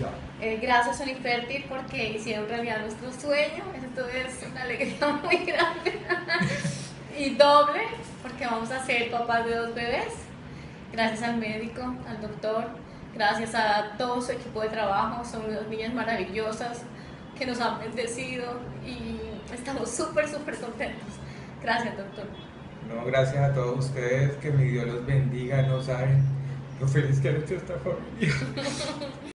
Gracias Unifertil porque hicieron realidad nuestro sueño. Esto es una alegría muy grande. Y doble porque vamos a ser papás de 2 bebés. Gracias al médico, al doctor, gracias a todo su equipo de trabajo. Son unas niñas maravillosas que nos han bendecido y estamos súper, súper contentos. Gracias, doctor. No, gracias a todos ustedes, que mi Dios los bendiga, no saben lo feliz que han hecho esta familia.